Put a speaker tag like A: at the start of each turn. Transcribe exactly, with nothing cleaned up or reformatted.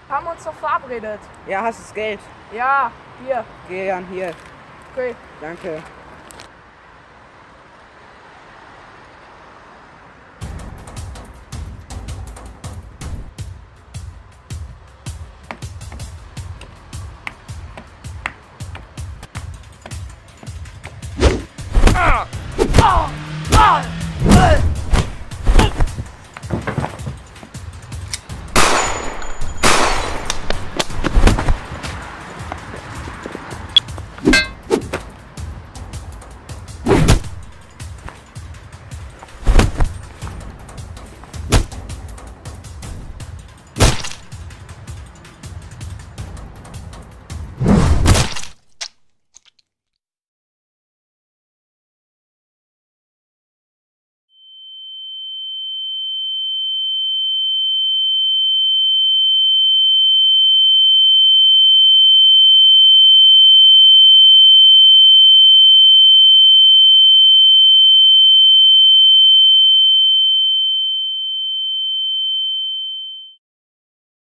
A: Haben wir uns doch verabredet.
B: Ja, hast du das Geld?
A: Ja, hier.
B: Geh Jan, hier.
A: Okay.
B: Danke.